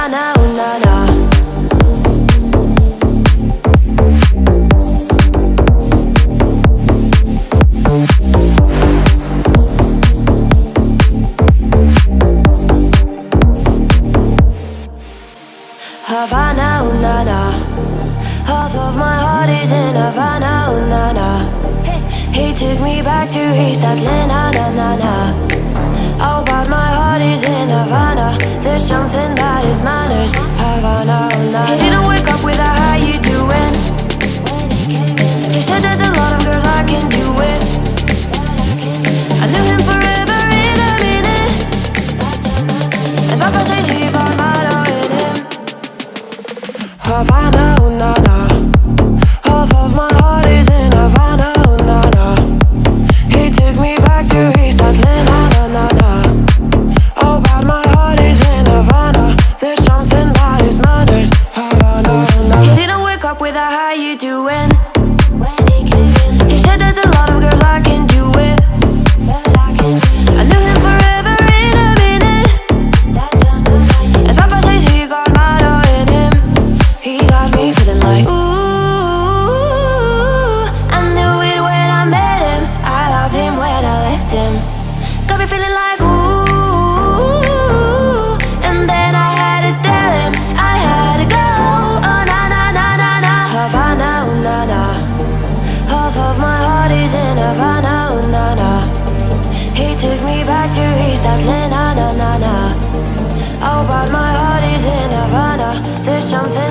Havana, ooh na na. Havana, ooh na na. Half of my heart is in Havana, ooh na na. He took me back to East Atlanta, na na na. Oh, but my heart is in Havana. There's something that is manners. Havana, ooh na na. He didn't wake up with a how you doing. He said there's a lot of girls I can do it. I knew him forever in a minute. And Papa says he got motto in him. Havana, ooh na na. Half of my heart is in Havana, ooh na na. He took me back to East Atlanta, na na na. Oh, but my heart is in Havana. There's something that is matters. Havana, ooh na na. He didn't wake up with a how you doing. He said there's a lot of girls I can do it. I knew him forever in a minute. And Papa says he got motto in him. He got me feeling like ooh, I knew it when I met him. I loved him when I left him. Got me feeling like ooh, and then I had to tell him I had to go. Oh na na na na na. Havana, ooh na na. Half of my heart is in Havana, ooh na na. He took me back to East Atlanta, na na na. Oh, but my heart is in Havana. There's something